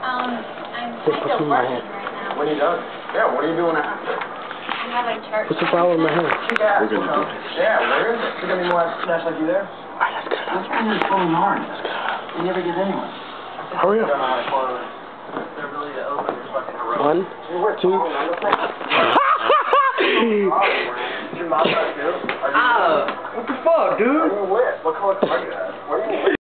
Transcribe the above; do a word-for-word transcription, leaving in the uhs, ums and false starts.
Um, I'm Put kind of some in my working hand. right now. When are you done? Yeah, what are you doing after? I have a church. Put some flour in my hand. Yeah, we're gonna do this. Yeah, where is it? You got any more snacks like you there? Alright, let's go. Let's bring this full yarn. You never get anyone. Hurry up. One, two. Your mom too? Oh, what the fuck, dude? What color car you have? Where are you